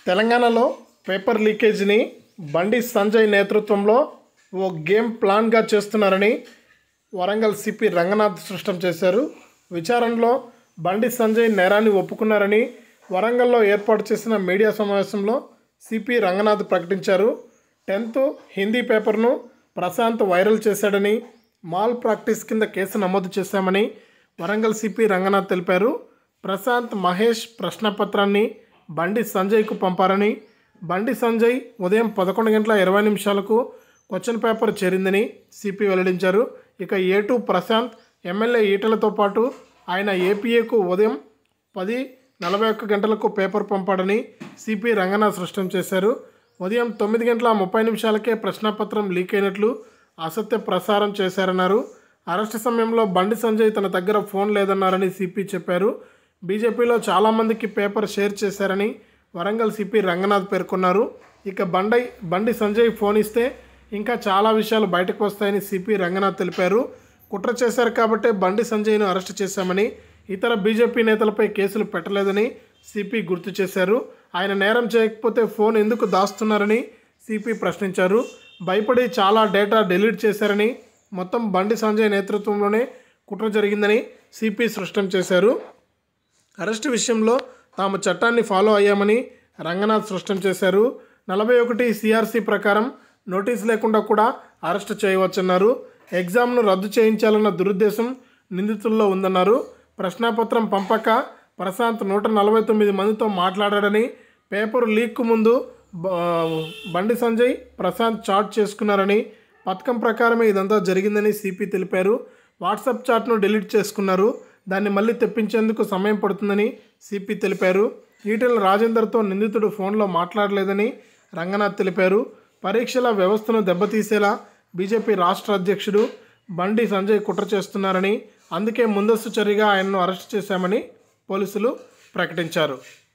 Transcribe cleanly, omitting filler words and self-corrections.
తెలంగాణలో పేపర్ లీకేజీని బండి సంజయ్ నేతృత్వంలో ఓ గేమ్ ప్లాన్గా చేస్తున్నారని వరంగల్ సిపి రంగనాథ్ స్పష్టం చేశారు. విచారణలో బండి సంజయ్ నేరాన్ని ఒప్పుకున్నారని వరంగల్లో ఏర్పాటు చేసిన మీడియా సమావేశంలో సిపి రంగనాథ్ ప్రకటించారు. 10th హిందీ పేపర్ను ప్రశాంత్ వైరల్ చేశాడని, మాల్ ప్రాక్టీస్ కింద కేసు నమోదు చేశామని వరంగల్ సిపి రంగనాథ్ తెలిపారు. ప్రశాంత్, మహేష్ ప్రశ్నపత్రాన్ని బండి సంజయ్కు పంపారని, బండి సంజయ్ ఉదయం 11:20 క్వశ్చన్ పేపర్ చేరిందని సిపి వెల్లడించారు. ఇక A2 ప్రశాంత్ ఎమ్మెల్యే ఈటలతో పాటు ఆయన ఏపీఏకు ఉదయం 10:41 పేపర్ పంపాడని సిపి రంగనాథ్ స్పష్టం చేశారు. ఉదయం 9:30 ప్రశ్నపత్రం లీక్ అయినట్లు అసత్య ప్రసారం చేశారన్నారు. అరెస్టు సమయంలో బండి సంజయ్ తన దగ్గర ఫోన్ లేదన్నారని సిపి చెప్పారు. బీజేపీలో చాలామందికి పేపర్ షేర్ చేశారని వరంగల్ సిపి రంగనాథ్ పేర్కొన్నారు. ఇక బండి సంజయ్ ఫోన్ ఇస్తే ఇంకా చాలా విషయాలు బయటకు వస్తాయని సిపి రంగనాథ్ తెలిపారు. కుట్ర చేశారు కాబట్టే బండి సంజయ్ను అరెస్టు చేశామని, ఇతర బీజేపీ నేతలపై కేసులు పెట్టలేదని సిపి గుర్తు చేశారు. ఆయన నేరం చేయకపోతే ఫోన్ ఎందుకు దాస్తున్నారని సిపి ప్రశ్నించారు. భయపడి చాలా డేటా డిలీట్ చేశారని, మొత్తం బండి సంజయ్ నేతృత్వంలోనే కుట్ర జరిగిందని సిపి స్పష్టం చేశారు. అరెస్టు విషయంలో తాము చట్టాన్ని ఫాలో అయ్యామని రంగనాథ్ స్పష్టం చేశారు. 41 CRC ప్రకారం నోటీస్ లేకుండా కూడా అరెస్టు చేయవచ్చన్నారు. ఎగ్జామ్ను రద్దు చేయించాలన్న దురుద్దేశం నిందితుల్లో ఉందన్నారు. ప్రశ్నాపత్రం పంపక ప్రశాంత్ 149 మందితో మాట్లాడాడని, పేపర్ లీక్కు ముందు బండి సంజయ్, ప్రశాంత్ చాట్ చేసుకున్నారని, పథకం ప్రకారమే ఇదంతా జరిగిందని సిపి తెలిపారు. వాట్సాప్ చాట్ను డిలీట్ చేసుకున్నారు, దాన్ని మళ్ళీ తెప్పించేందుకు సమయం పడుతుందని సిపి తెలిపారు. ఈటెల రాజేందర్తో నిందితుడు ఫోన్లో మాట్లాడలేదని రంగనాథ్ తెలిపారు. పరీక్షల వ్యవస్థను దెబ్బతీసేలా బీజేపీ రాష్ట్ర అధ్యక్షుడు బండి సంజయ్ కుట్ర చేస్తున్నారని, అందుకే ముందస్తు చర్యగా ఆయనను అరెస్టు చేశామని పోలీసులు ప్రకటించారు.